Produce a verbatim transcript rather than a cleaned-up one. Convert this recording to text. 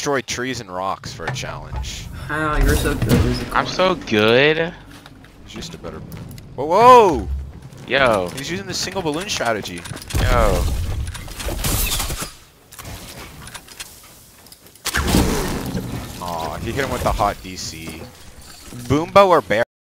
destroy trees and rocks for a challenge. How you're so good. I'm so good. He's just a better. Whoa, whoa! Yo, He's using the single balloon strategy. yo. Aw, he hit him with the hot D C. Boombo or Bear?